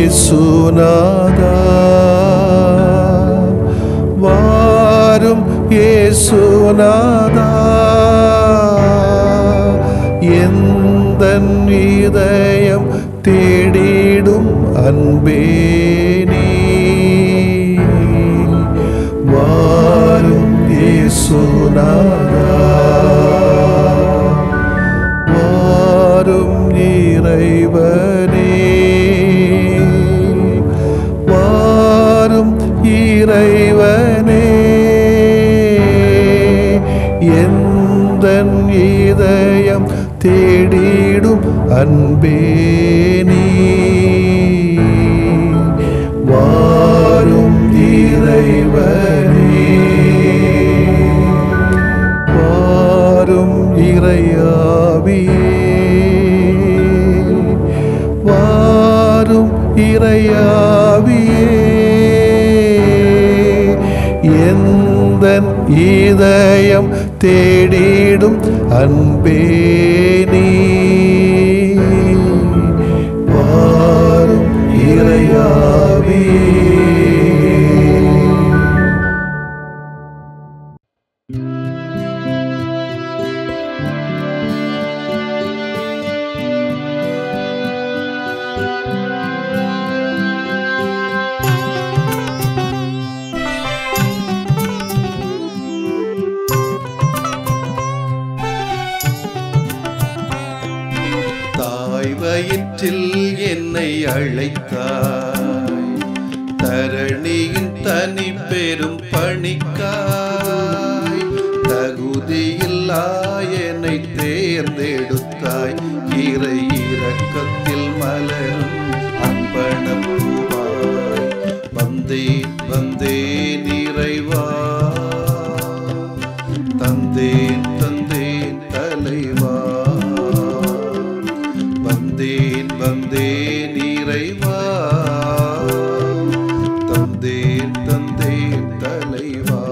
இயேசுநாதா வாரும் இயேசுநாதா எந்தன் இதயம் தேடிடும் அன்பே நீ வாரும் இயேசுநாதா வாரும் இறைவனே வாரும் இறைவனே எந்தன் இதயம் தேடிடும் அன்பே நீ வாரும் இறைவனே வாரும் இறையாவியே வாரும் இறையாவியே எந்தன் இதயம் தேடிடும் அன்பே நீ வாரும் இறையாவியே. வயிற்றில் என்னை அழைத்தாய் தரணியின் தனி பெரும் பணிக்காய் தகுதியில்லா என்னை தேர்ந்தெடுத்தாய் இறை இரக்கத்தில் மலரும் அன்பனப்பூவாய் வந்தேன் வந்தேன் இறைவா தந்தேன் தந்தேன் தலைவா வந்தேன் வந்தேன் இறைவா தந்தேன் தந்தேன் தலைவா.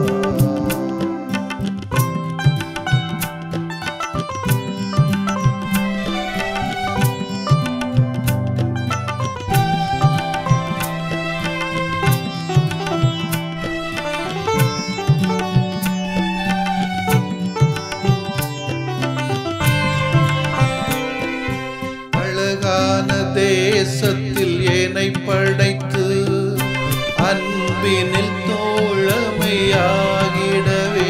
தேசத்தில் என்னை படைத்து அன்பினில் தோழமையாகிடவே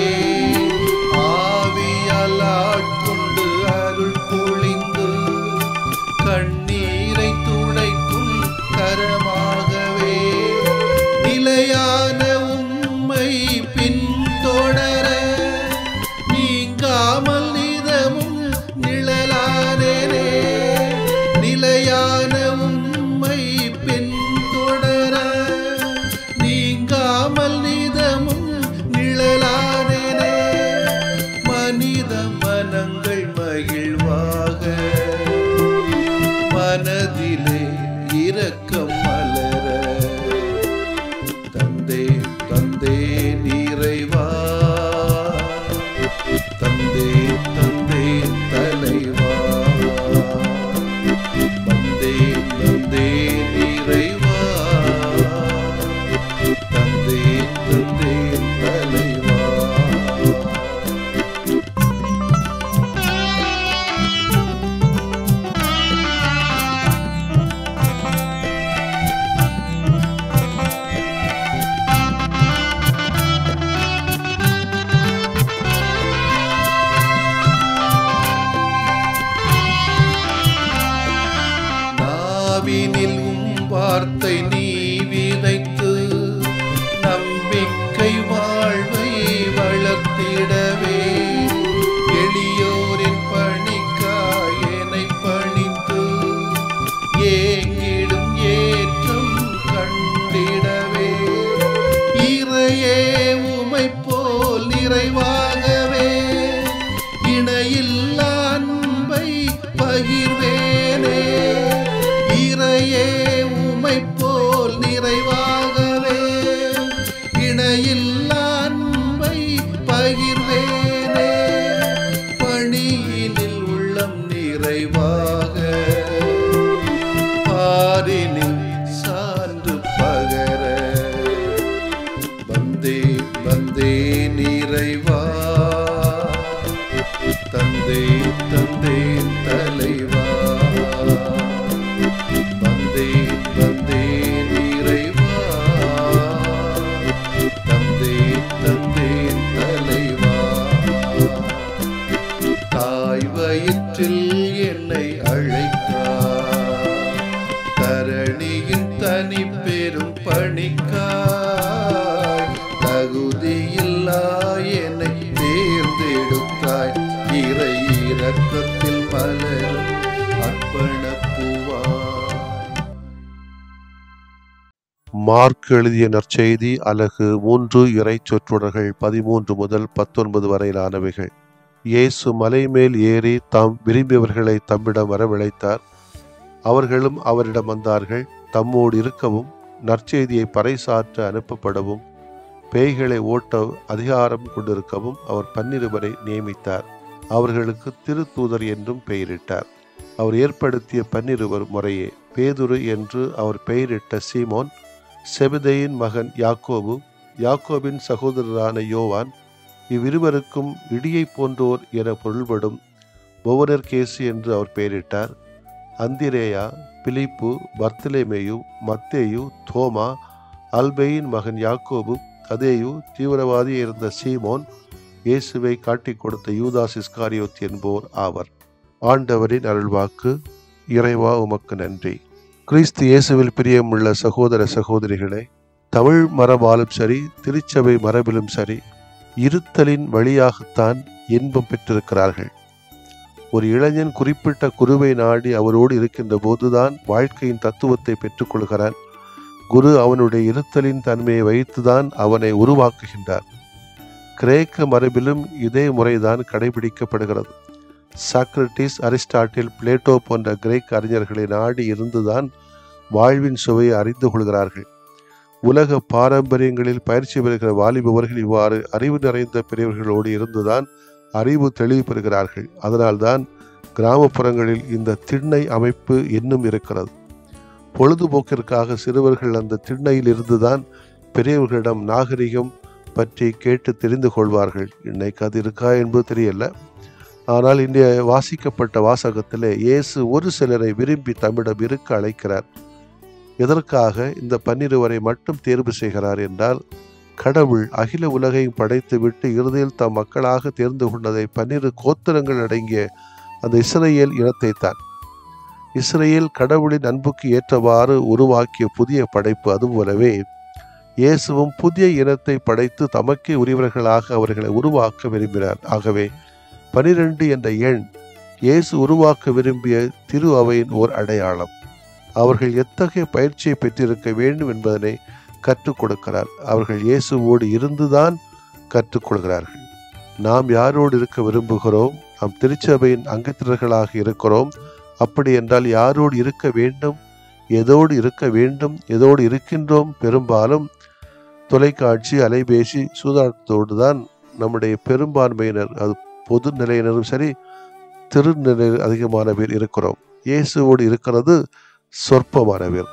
ஆவியால் ஆட்கொண்டு அருள் பொழிந்து கண்ணீரை துடைக்கும் கரமாகவே நிலையான உம்மை பின்தொடர நீங்காமல் நிதமும் நிழலானேனே நிலையான உம்மை பின்தொடர நீங்காமல் நிதமும் நிழலானேனே மனித மனங்கள் மகிழ்வாக மனதிலே இரக்கம் மலர தந்தேன் தந்தேன் இறைவா தந்தேன் தந்தேன் தலைவா வந்தேன் வந்தேன் இறைவா தந்தேன் தந்தேன் தலைவா. நாவினில் வார்த்தை நீ விதைத்து நம்பிக்கை வாழ்வை வளர்த்திடவே எளியோரின் பணிக்காய் என்னை பணித்து ஏங்கிடும் ஏற்றம் கண்டிடவே இறையே உமை போல் நிறைவாகவே இணையில்லா அன்பை பகிர்வேனே இறையே உமை போல் நிறைவாகவே இணையில்லா அன்பை பகிர்வேனே பணியினில் உள்ளம் நிறைவாக பாரினில் வந்தேன் தந்தேன் தலைவா, வந்தேன் வந்தேன் இறைவா, தந்தேன் தந்தேன் தலைவா. தாய் வயிற்றில் என்னை அழைத்தார், தரணியின் தனி பெரும் பணிக்காய். தகுதியில்லா என்னை தேர்ந்தெடுத்தாய், இறை இரக்கத்தில் மலரும் அர்ப்பணப்பூவாய். மார்க் எழுதிய நற்செய்தி அலகு 3 இறை சொற்றொடர்கள் 13 முதல் 19 வரையிலானவைகள். இயேசு மலை மேல் ஏறி தாம் விரும்பியவர்களை தம்மிடம் வரவழைத்தார். அவர்களும் அவரிடம் வந்தார்கள். தம்மோடு இருக்கவும், நற்செய்தியை பறைசாற்ற அனுப்பப்படவும், பேய்களை ஓட்ட அதிகாரம் கொண்டிருக்கவும் அவர் 12 நியமித்தார். அவர்களுக்கு திருத்தூதர் என்றும் பெயரிட்டார். அவர் ஏற்படுத்திய 12 முறையே பேதுரு என்று அவர் பெயரிட்ட சீமோன், செபதேயின் மகன் யாக்கோபு, யாக்கோபின் சகோதரரான யோவான், இவ்விருவருக்கும் இடியை போன்றோர் என பொருள்படும் பொவனர்கேசு என்று அவர் பெயரிட்டார். அந்திரேயா, பிலிப்பு, பர்த்தலேமேயு, மத்தேயு, தோமா, அல்பேயின் மகன் யாக்கோபு, ததேயு, தீவிரவாதி இருந்த சீமோன், இயேசுவை காட்டிக் கொடுத்த யூதாஸ் இஸ்காரியோத் என்போர் ஆவர். ஆண்டவரின் அருள்வாக்கு. இறைவா உமக்கு நன்றி. கிறிஸ்து இயேசுவில் பிரியமுள்ள சகோதர சகோதரிகளே, தமிழ் மரபாலும் சரி, திருச்சபை மரபிலும் சரி, இருத்தலின் வழியாகத்தான் இன்பம் பெற்றிருக்கிறார்கள். ஒரு இளைஞன் குறிப்பிட்ட குருவை நாடி அவரோடு இருக்கின்ற போதுதான் வாழ்க்கையின் தத்துவத்தை பெற்றுக்கொள்கிறான். குரு அவனுடைய இருத்தலின் தன்மையை வைத்துதான் அவனை உருவாக்குகின்றார். கிரேக்க மரபிலும் இதே முறைதான் கடைபிடிக்கப்படுகிறது. சாக்ரட்டிஸ், அரிஸ்டாட்டில், பிளேட்டோ போன்ற கிரேக்க அறிஞர்களை நாடி இருந்துதான் வாழ்வின் சுவையை அறிந்து கொள்கிறார்கள். உலக பாரம்பரியங்களில் பயிற்சி பெறுகிற வாலிபவர்கள் இவ்வாறு அறிவு நிறைந்த பெரியவர்களோடு இருந்துதான் அறிவு தெளிவு பெறுகிறார்கள். அதனால்தான் கிராமப்புறங்களில் இந்த திண்ணை அமைப்பு இன்னும் இருக்கிறது. பொழுதுபோக்கிற்காக சிறுவர்கள் அந்த திண்ணையில் இருந்துதான் பெரியவர்களிடம் நாகரிகம் பற்றி கேட்டு தெரிந்து கொள்வார்கள். இன்னைக்கு அது இருக்கா என்பது தெரியல. ஆனால் இன்றைய வாசிக்கப்பட்ட வாசகத்திலே இயேசு ஒரு சிலரை விரும்பி தம்மிடம் இருக்க அழைக்கிறார். எதற்காக இந்த 12 மட்டும் தேர்வு செய்கிறார் என்றால், கடவுள் அகில உலகையும் படைத்து விட்டு இறுதியில் தம் மக்களாக தேர்ந்து கொண்டதை 12 கோத்திரங்கள் அடங்கிய அந்த இஸ்ரேல் இனத்தை தான். இஸ்ரேல் கடவுளின் அன்புக்கு ஏற்றவாறு உருவாக்கிய புதிய படைப்பு. அதுபோலவே இயேசுவும் புதிய இனத்தை படைத்து தமக்கே உரியவர்களாக அவர்களை உருவாக்க விரும்பினார். ஆகவே 12 என்ற எண் இயேசு உருவாக்க விரும்பிய திரு அவையின் ஓர் அடையாளம். அவர்கள் எத்தகைய பயிற்சியை பெற்றிருக்க வேண்டும் என்பதனை கற்றுக் கொடுக்கிறார். அவர்கள் இயேசுவோடு இருந்துதான் கற்றுக்கொள்கிறார்கள். நாம் யாரோடு இருக்க விரும்புகிறோம்? நாம் திருச்சபையின் அங்கத்தினர்களாக இருக்கிறோம். அப்படி என்றால் யாரோடு இருக்க வேண்டும், எதோடு இருக்க வேண்டும், எதோடு இருக்கின்றோம்? பெரும்பாலும் தொலைக்காட்சி, அலைபேசி, சூதாட்டத்தோடு தான் நம்முடைய பெரும்பான்மையினர், அது பொது நிலையினரும் சரி, திருநிலையில் அதிகமான பேர் இருக்கிறோம். இயேசுவோடு இருக்கிறது சொற்பமான பேர்.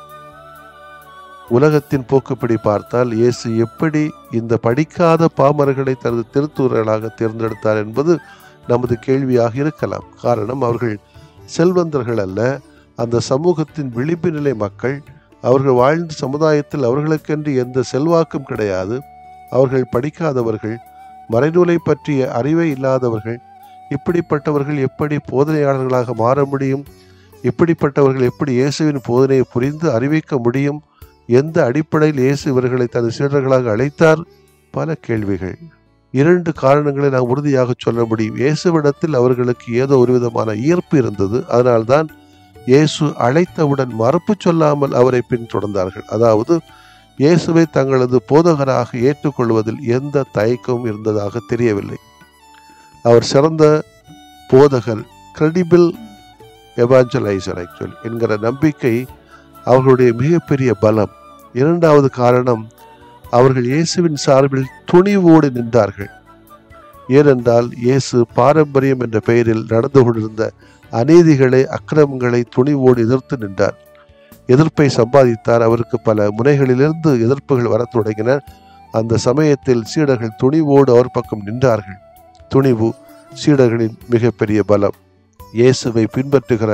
உலகத்தின் போக்குப்படி பார்த்தால் இயேசு எப்படி இந்த படிக்காத பாமரர்களை தனது திருத்தூதர்களாக தேர்ந்தெடுத்தார் என்பது நமது கேள்வியாக இருக்கலாம். காரணம், அவர்கள் செல்வந்தர்கள் அல்ல, அந்த சமூகத்தின் விளிம்பு நிலை மக்கள். அவர்கள் வாழ்ந்த சமுதாயத்தில் அவர்களுக்கென்று எந்த செல்வாக்கும் கிடையாது. அவர்கள் படிக்காதவர்கள், மறைநூலை பற்றிய அறிவே இல்லாதவர்கள். இப்படிப்பட்டவர்கள் எப்படி போதனையாளர்களாக மாற முடியும்? இப்படிப்பட்டவர்கள் எப்படி இயேசுவின் போதனையை புரிந்து அறிவிக்க முடியும்? எந்த அடிப்படையில் இயேசு இவர்களை தனது சீடர்களாக அழைத்தார்? பல கேள்விகள். 2 காரணங்களை நாம் உறுதியாக சொல்ல முடியும். இயேசுவிடத்தில் அவர்களுக்கு ஏதோ ஒரு விதமான ஈர்ப்பு இருந்தது. அதனால்தான் இயேசு அழைத்தவுடன் மறுப்பு சொல்லாமல் அவரை பின்தொடர்ந்தார்கள். அதாவது இயேசுவை தங்களது போதகராக ஏற்றுக்கொள்வதில் எந்த தயக்கமும் இருந்ததாக தெரியவில்லை. அவர் சிறந்த போதகர், கிரெடிபிள் எவாஞ்சலைசர் ஆக்சுவலி என்கிற நம்பிக்கை அவர்களுடைய மிகப்பெரிய பலம். 2வது காரணம், அவர்கள் இயேசுவின் சார்பில் துணிவோடு நின்றார்கள். ஏனென்றால் இயேசு பாரம்பரியம் என்ற பெயரில் நடந்து கொண்டிருந்த அநீதிகளை, அக்கிரமங்களை துணிவோடு எதிர்த்து நின்றார். எதிர்ப்பை சம்பாதித்தார். அவருக்கு பல முனைகளிலிருந்து எதிர்ப்புகள் வரத் தொடங்கின. அந்த சமயத்தில் சீடர்கள் துணிவோடு அவர் பக்கம் நின்றார்கள். துணிவு சீடர்களின் மிகப்பெரிய பலம். இயேசுவை பின்பற்றுகிற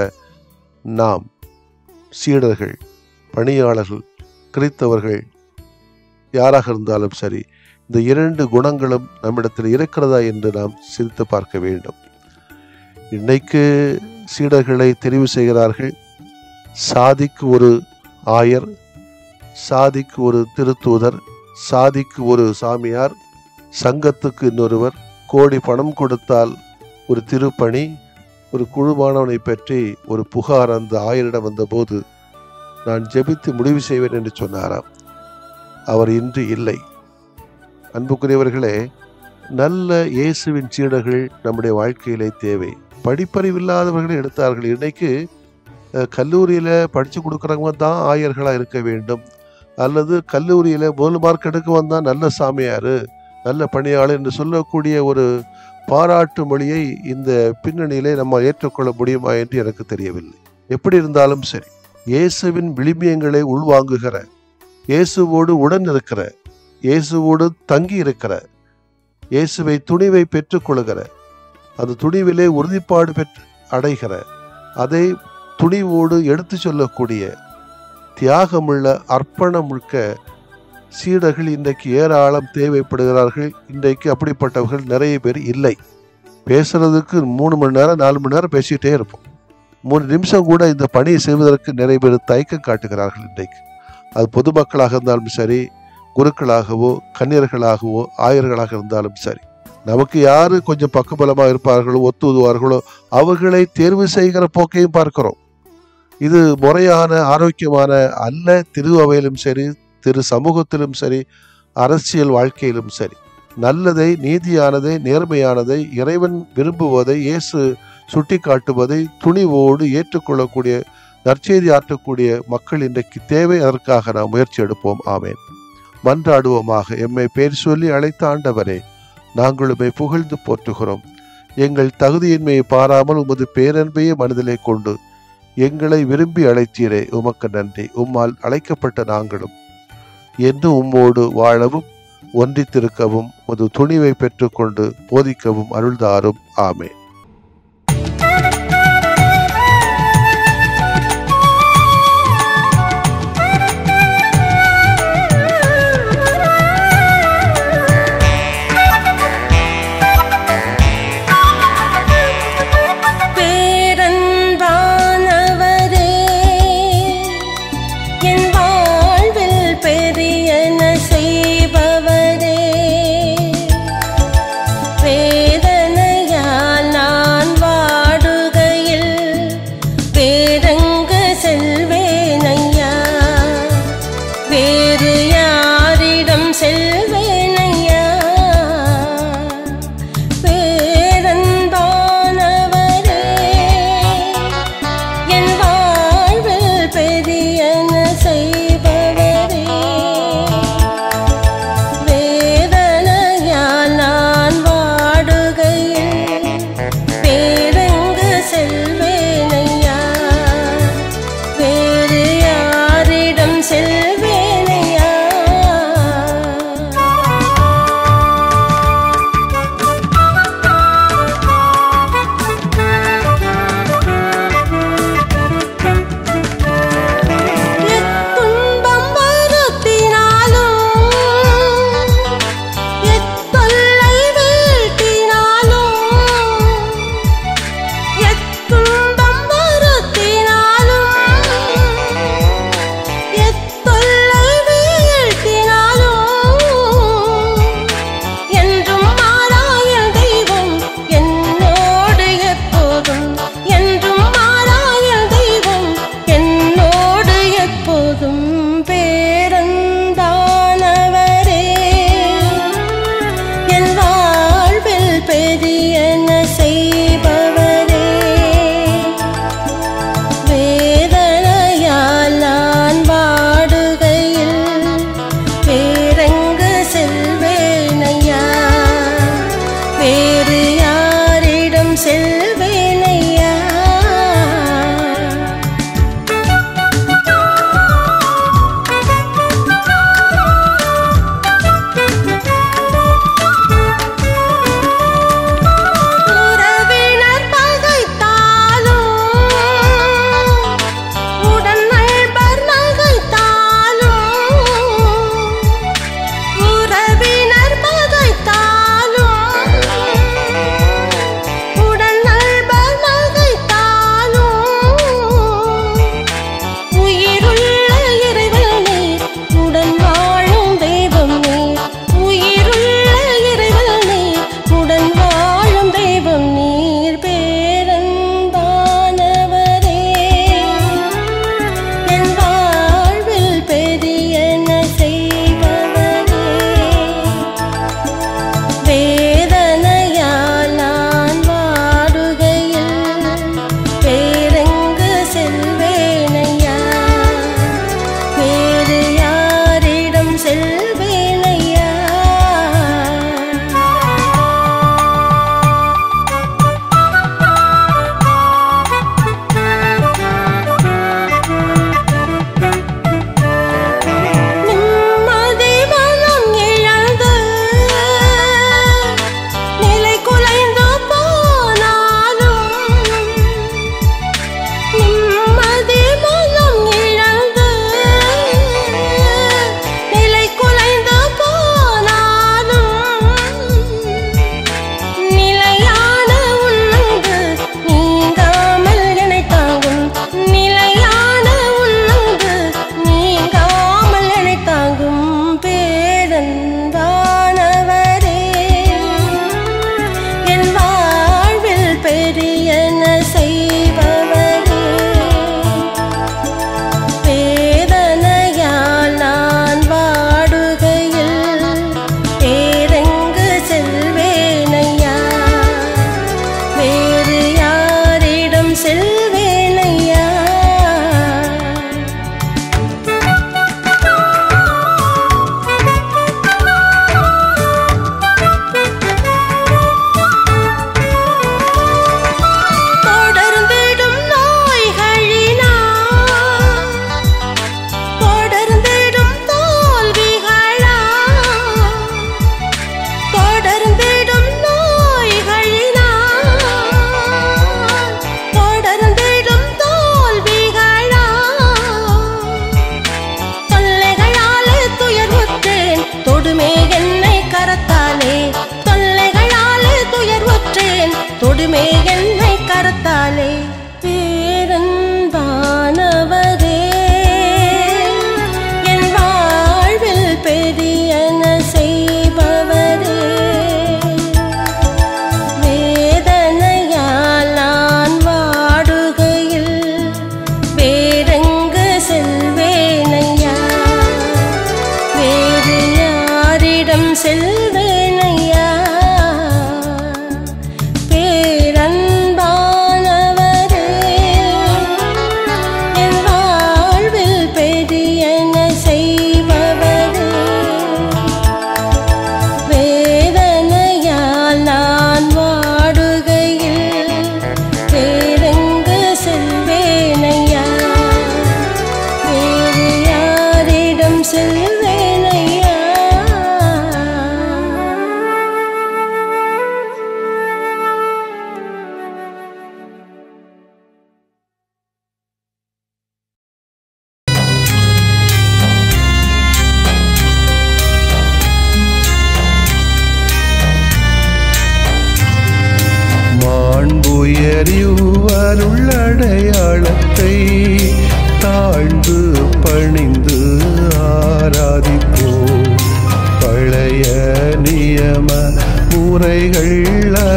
நாம் சீடர்கள், பணியாளர்கள், கிறித்தவர்கள் யாராக இருந்தாலும் சரி, இந்த 2 குணங்களும் நம்மிடத்தில் இருக்கிறதா என்று நாம் சிந்தித்து பார்க்க வேண்டும். இன்னைக்கு சீடர்களை தெரிவு செய்கிறார்கள். சாதிக்கு ஒரு ஆயர், சாதிக்கு ஒரு திருத்தூதர், சாதிக்கு ஒரு சாமியார், சங்கத்துக்கு இன்னொருவர், கோடி பணம் கொடுத்தால் ஒரு திருப்பணி, ஒரு குழுவானவனை பற்றி ஒரு புகார் அந்த ஆயரிடம் வந்தபோது நான் ஜெபித்து முடிவு செய்வேன் என்று சொன்னாராம். அவர் இன்று இல்லை. அன்புக்குரியவர்களே, நல்ல இயேசுவின் சீடர்கள் நம்முடைய வாழ்க்கையிலே தேவை. படிப்பறிவில்லாதவர்களை எடுத்தார்கள். இன்னைக்கு கல்லூரியில் படித்து கொடுக்குறவங்க தான் ஆயர்களாக இருக்க வேண்டும், அல்லது கல்லூரியில் முதல் மார்க் எடுக்க வந்தால் நல்ல சாமியார், நல்ல பணியாளர் என்று சொல்லக்கூடிய ஒரு பாராட்டு மொழியை இந்த பின்னணியிலே நம்ம ஏற்றுக்கொள்ள முடியுமா என்று எனக்கு தெரியவில்லை. எப்படி இருந்தாலும் சரி, இயேசுவின் விளிம்பியங்களை உள்வாங்குகிற, இயேசுவோடு உடன் இருக்கிற, இயேசுவோடு தங்கி இருக்கிற, இயேசுவை துணிவை பெற்றுக்கொள்கிற, அந்த துணிவிலே உறுதிப்பாடு பெற்று அடைகிற, அதை துணிவோடு எடுத்து சொல்லக்கூடிய தியாகமுள்ள அர்ப்பணமுழுக்க சீடர்கள் இன்றைக்கு ஏராளம் தேவைப்படுகிறார்கள். இன்றைக்கு அப்படிப்பட்டவர்கள் நிறைய பேர் இல்லை. பேசுறதுக்கு 3 மணி நேரம் 4 மணி நேரம் பேசிக்கிட்டே இருப்போம். 3 நிமிஷம் கூட இந்த பணியை செய்வதற்கு நிறைய பேர் தயக்கம் காட்டுகிறார்கள். இன்றைக்கு அது பொதுமக்களாக இருந்தாலும் சரி, குருக்களாகவோ கன்னியர்களாகவோ ஆயர்களாக இருந்தாலும் சரி, நமக்கு யாரு கொஞ்சம் பக்கபலமாக இருப்பார்களோ, ஒத்துதுவார்களோ அவர்களை தேர்வு செய்கிற போக்கையும் பார்க்கிறோம். இது முறையான ஆரோக்கியமான அல்ல. திரு அவையிலும் சரி, திரு சமூகத்திலும் சரி, அரசியல் வாழ்க்கையிலும் சரி, நல்லதை, நீதியானதை, நேர்மையானதை, இறைவன் விரும்புவதை, இயேசு சுட்டி காட்டுவதை துணிவோடு ஏற்றுக்கொள்ளக்கூடிய, நற்செய்தி ஆற்றக்கூடிய மக்கள் இன்றைக்கு தேவை. அதற்காக நாம் முயற்சி எடுப்போம். ஆமேன். மன்றாடுவோமாக. எம்மை பேர் சொல்லி அழைத்த ஆண்டவரே, நாங்கள் உம்மை புகழ்ந்து போற்றுகிறோம். எங்கள் தகுதியின்மையை பாராமல் உமது பேரன்பையே மனதிலே கொண்டு எங்களை விரும்பி அழைத்தீரே, உமக்கு நன்றி. உம்மால் அழைக்கப்பட்ட நாங்களும் என்று உம்மோடு வாழவும் ஒன்றித்திருக்கவும் உமது துணிவை பெற்றுக்கொண்டு போதிக்கவும் அருள்தாரும். ஆமே. வேதனையால்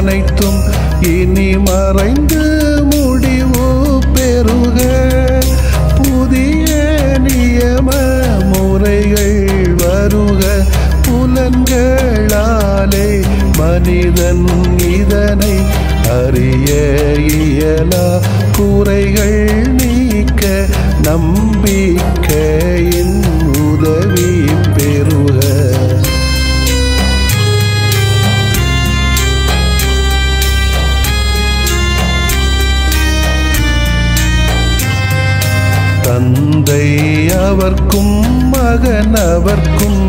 அனைத்தும் இனி மறைந்து முடிவு பெறுக. புதிய நியம முறைகள் வருக. புலன்களாலே மனிதன் இதனை அறிய இயலா. குறைகள் நீக்க நம்பிக்கையின் உதவி பெறுக. தந்தை அவர்க்கும் மகன் அவர்க்கும்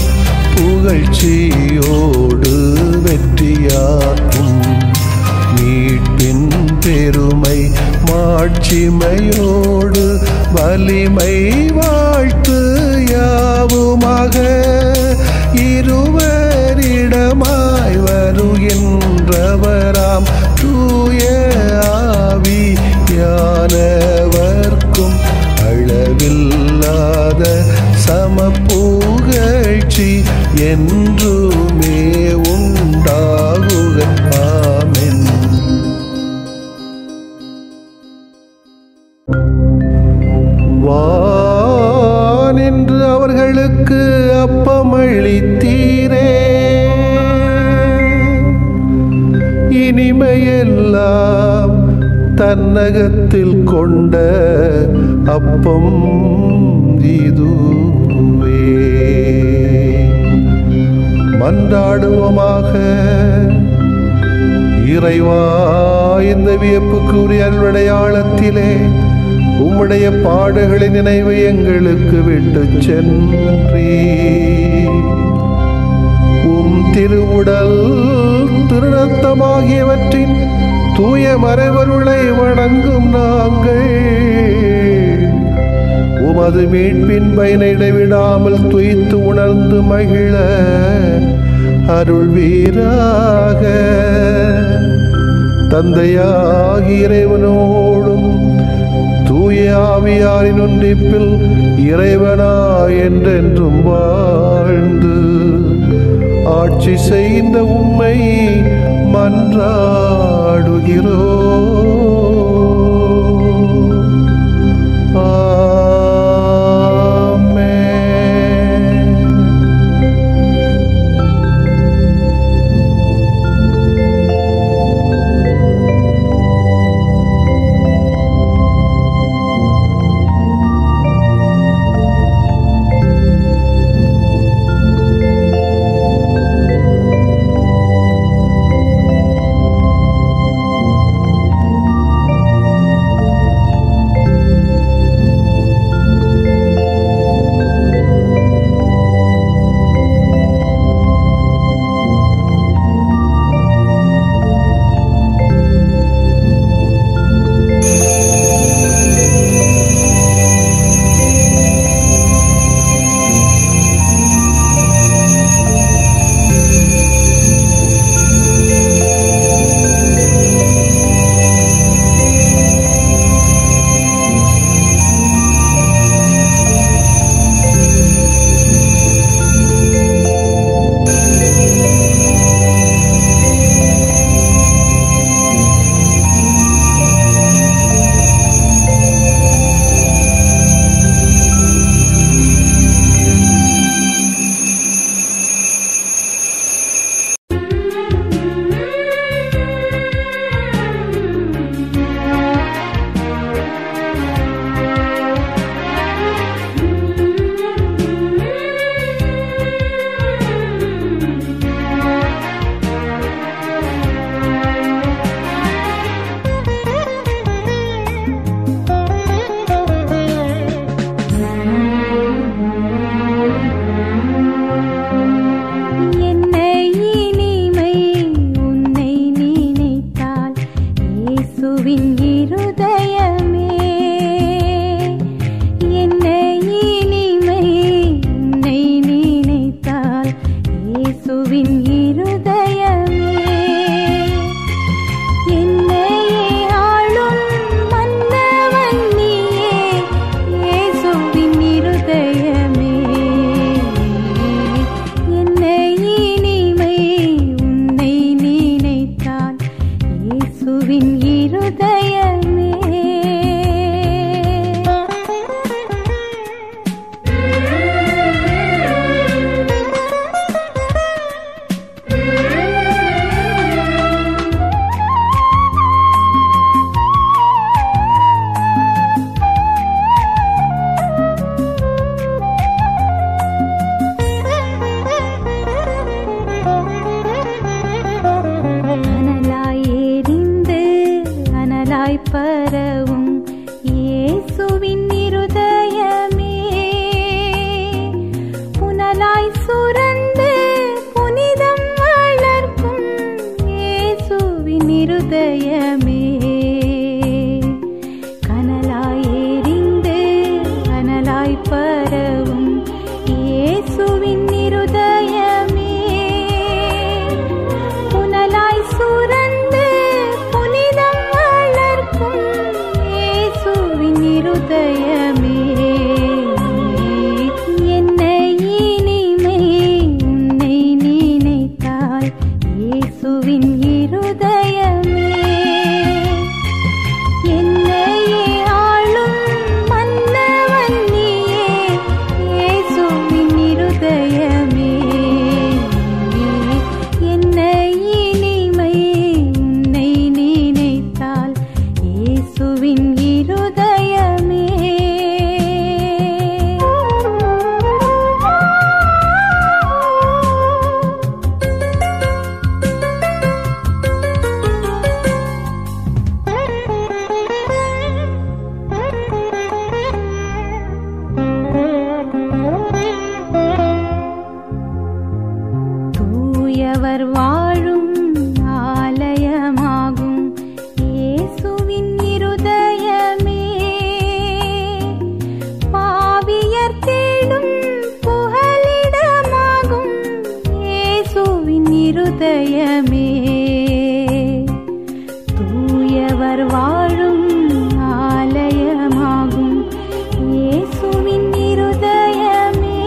புகழ்ச்சியோடு வெற்றியாக்கும். மீட்பின் பெருமை மாட்சிமையோடு வலிமை வாழ்த்து யாவுமாக. இருவரிடமாய் வருகின்றவராம் தூய ஆவியானவர்க்கும் அளவில்லாத சமப்புகழ்ச்சி என்றுமே உண்டாகுக. ஆமென். வானின்று அவர்களுக்கு அப்பமளித்தீரே. இனிமையெல்லாம் தன்னகத்தில் கொண்ட அப்பம் இதுவே. மன்றாடுவோமாக. இறைவா, இந்த வியப்புக்குரிய அருளடையாளத்திலே உம்முடைய பாடுகளின் நினைவு எங்களுக்கு விட்டு சென்றீ. உம் திருவுடல் திருநத்தமாகியவற்றின் தூய மறைவருளை வணங்கும் நாங்கள் உமது மீட்பின் பயனை இடைவிடாமல் துய்த்து உணர்ந்து மகிழ அருள்வீராக. தந்தையாகி இறைவனோடும் தூய ஆவியாரின் ஒன்றிப்பில் இறைவனா என்றென்றும் வாழ்ந்து ஆட்சி செய்த உம்மை மன்றாடுகிறோம். நினைத்தால் கனலாய் பரவும் இயேசுவின் இருதயமே, புனலாய் சுரந்து புனிதம் வளர்க்கும் இயேசுவின் இருதயமே, கனலாய் எரிந்து கனலாய் பரவும் இயேசுவின் இருதயமே, புனலாய் சுரந்து புனிதம் வளர்க்கும் இயேசுவின் இருதயமே, என்ன இனிமை உன்னை நினைத்தால் இயேசுவின் இருதயமே, என்னையே ஆளும் மன்னவன் நீயே இயேசுவின் இருதயமே, என்ன இனிமை உன்னை நினைத்தால் இயேசுவின் இருதயமே. தூயவர் வாழும் ஆலயமாகும் இயேசுவின் இருதயமே, பாவியர் தேடும் புகலிடமாகும் இயேசுவின் இருதயமே, தூயவர் வாழும் ஆலயமாகும் இயேசுவின் இருதயமே,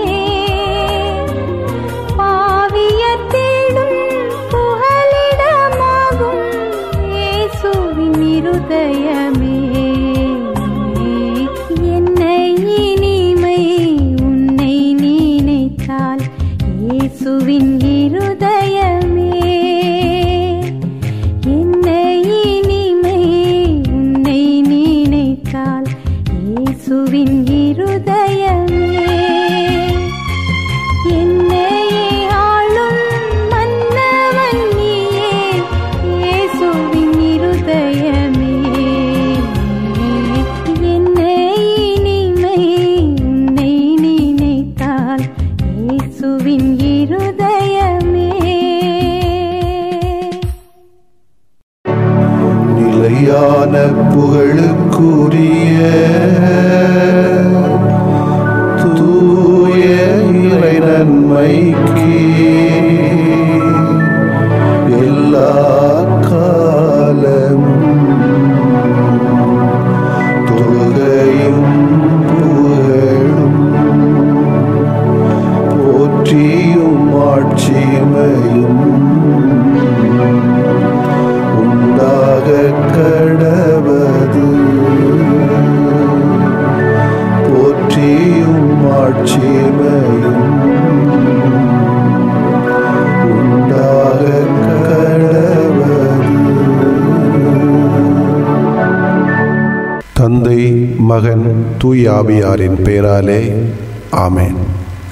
பாவியர் தேடும் புகலிடமாகும் இயேசுவின் இருதயமே, என்ன இனிமை உன்னை நினைத்தால் இயேசுவின் இருதயமே, என்ன இனிமை உன்னை நினைத்தால் இயேசுவின் இருதயமே, என்னையே ஆளும் மன்னவன் நீயே இயேசுவின் இருதயமே, என்ன இனிமை உன்னை நினைத்தால் இயேசுவின் இருதயமே. நிலையான புகழுக்குரிய தூய இறை நன்மைக்கு எல்லா காலமும் தொழுகையும் புகழும் போற்றியும் ஆட்சிமையும் உண்டாக கடவது, போற்றியும் ஆட்சிமையும் உண்டாக கடவது. தந்தை, மகன், தூய ஆவியாரின் பெயராலே ஆமென்.